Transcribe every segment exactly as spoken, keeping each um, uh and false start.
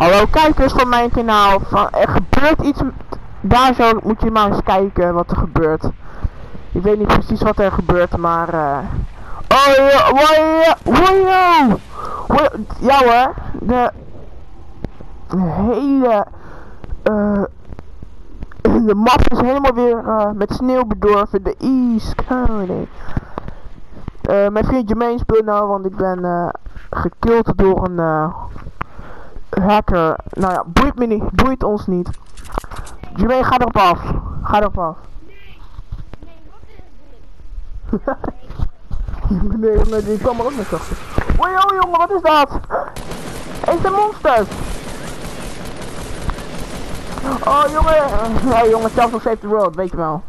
Hallo kijkers van mijn kanaal. Van, er gebeurt iets. Daar zo moet je maar eens kijken wat er gebeurt. Ik weet niet precies wat er gebeurt, maar... Uh... Oh ja, wow, wow, wow. Ja hoor. De... de hele... Uh... De map is helemaal weer uh, met sneeuw bedorven. De East Coast. Uh, mijn vriend Jermaine speelt nou, want ik ben uh, gekillt door een uh, hacker. Nou ja, boeit me niet, boeit ons niet. Jermaine, ga erop af. Ga erop af. Nee, nee, die kwam er ook niet achter. Oei, oh jongen, wat is dat? Is een monster? Oh jongen, ja jongen, zelfs nog save the world, weet je wel.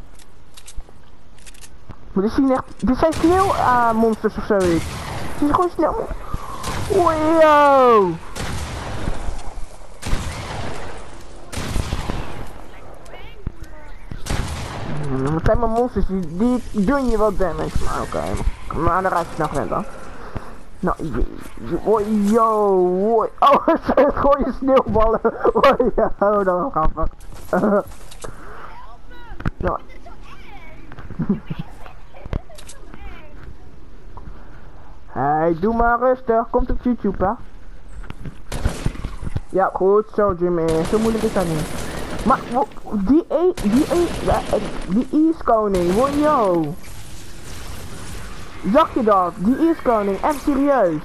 Maar dit zien echt, dit zijn sneeuw uh, monsters of zoiets. Dit is gewoon snel. Oei, yo. Hmm, het zijn maar monsters, die, die doen je wat damage, maar oké. Okay. Maar dan raak je snel gewend dan. Nou, oei, yo, oei. Oh, het zijn gewoon je sneeuwballen. Oei, yo, dat is grappig. Ja. Hey, doe maar rustig, komt op YouTube, hè? Ja, goed zo, Jimmy. Zo moeilijk is dat niet. Maar, die E, die E, die East Koning, hoor yo. Zag je dat? Die East Koning, echt serieus.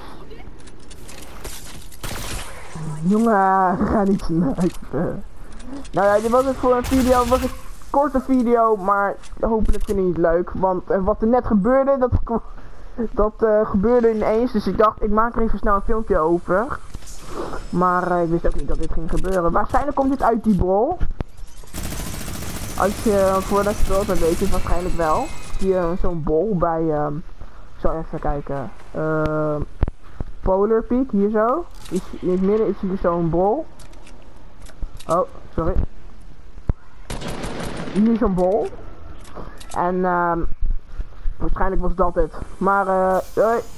Jongen, ga niet snuiven. Nou ja, dit was het voor een video, het was een korte video, maar hopelijk vind je het leuk. Want uh, wat er net gebeurde, dat... Dat uh, gebeurde ineens, dus ik dacht, ik maak er even snel een filmpje over. Maar uh, ik wist ook niet dat dit ging gebeuren. Waarschijnlijk komt dit uit die bol. Als je voordat je speelt, dan weet je het waarschijnlijk wel. Hier zo'n bol bij, uh, ik zal even kijken. Uh, Polar Peak, hier zo. Is, in het midden is hier zo'n bol. Oh, sorry. Hier zo'n bol. En... Uh, waarschijnlijk was dat het. Maar, eh, uh,